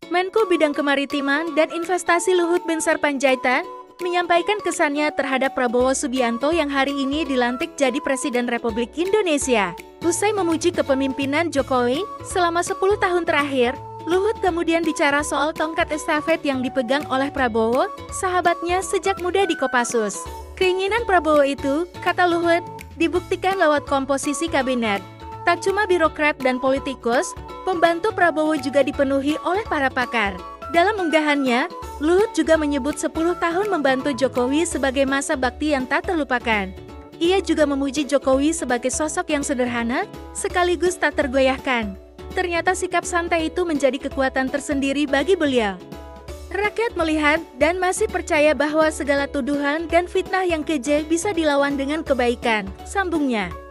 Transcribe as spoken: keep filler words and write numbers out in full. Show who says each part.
Speaker 1: Menko Bidang Kemaritiman dan Investasi Luhut Binsar Panjaitan menyampaikan kesannya terhadap Prabowo Subianto yang hari ini dilantik jadi Presiden Republik Indonesia. Usai memuji kepemimpinan Jokowi selama sepuluh tahun terakhir, Luhut kemudian bicara soal tongkat estafet yang dipegang oleh Prabowo, sahabatnya sejak muda di Kopassus. Keinginan Prabowo itu, kata Luhut, dibuktikan lewat komposisi kabinet. Tak cuma birokrat dan politikus, pembantu Prabowo juga dipenuhi oleh para pakar. Dalam unggahannya, Luhut juga menyebut sepuluh tahun membantu Jokowi sebagai masa bakti yang tak terlupakan. Ia juga memuji Jokowi sebagai sosok yang sederhana, sekaligus tak tergoyahkan. Ternyata sikap santai itu menjadi kekuatan tersendiri bagi beliau. Rakyat melihat dan masih percaya bahwa segala tuduhan dan fitnah yang keji bisa dilawan dengan kebaikan, sambungnya.